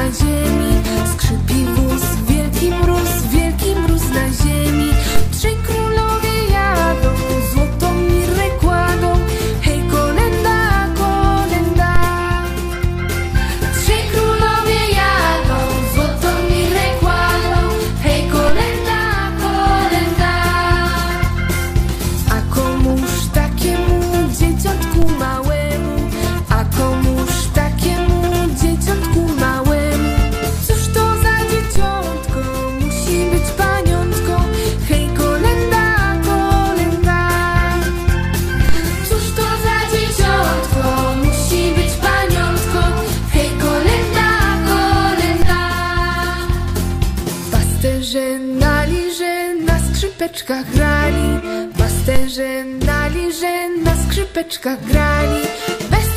na ziemi. Skrzypi wóz, wielki mróz na ziemi. Trzej królowie jadą, złotą mirrę kładą. Hej, kolenda, kolenda. Trzej królowie jadą, złotą mirrę kładą. Hej, kolenda, kolenda. A komuż takiemu dzieciątku małemu, a komuż takiemu dzieciątku małemu? Cóż to za dzieciątko, musi być paniątko. Hej, kolenda, kolenda. Cóż to za dzieciątko, musi być paniątko. Hej, kolenda, kolenda. Pasterze na liże na skrzypeczkach grali, pasterze na liże na skrzypeczkach grali.